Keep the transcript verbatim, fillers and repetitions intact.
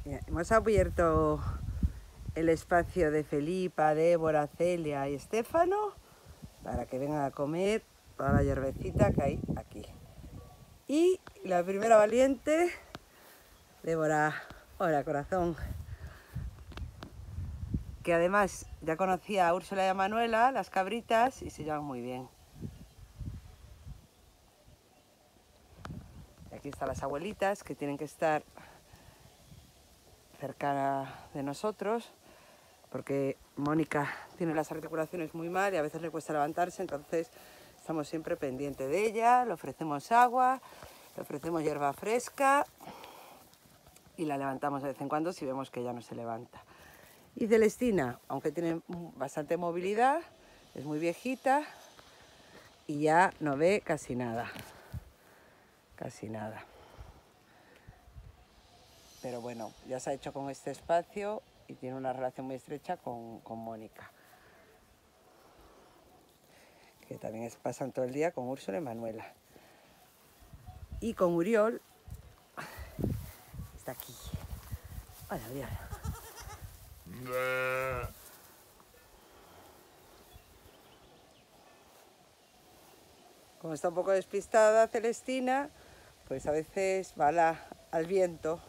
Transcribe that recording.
Mira, hemos abierto el espacio de Felipa, Débora, Celia y Estéfano para que vengan a comer toda la hierbecita que hay aquí. Y la primera valiente, Débora, hola corazón, que además ya conocía a Úrsula y a Manuela, las cabritas, y se llevan muy bien. Y aquí están las abuelitas, que tienen que estar cerca de nosotros, porque Mónica tiene las articulaciones muy mal y a veces le cuesta levantarse, entonces estamos siempre pendientes de ella, le ofrecemos agua, le ofrecemos hierba fresca y la levantamos de vez en cuando si vemos que ella no se levanta. Y Celestina, aunque tiene bastante movilidad, es muy viejita y ya no ve casi nada, casi nada. Pero bueno, ya se ha hecho con este espacio y tiene una relación muy estrecha con, con Mónica, que también es, pasan todo el día con Úrsula y Manuela. Y con Uriol, está aquí. Hola, Uriol. Como está un poco despistada Celestina, pues a veces va la, al viento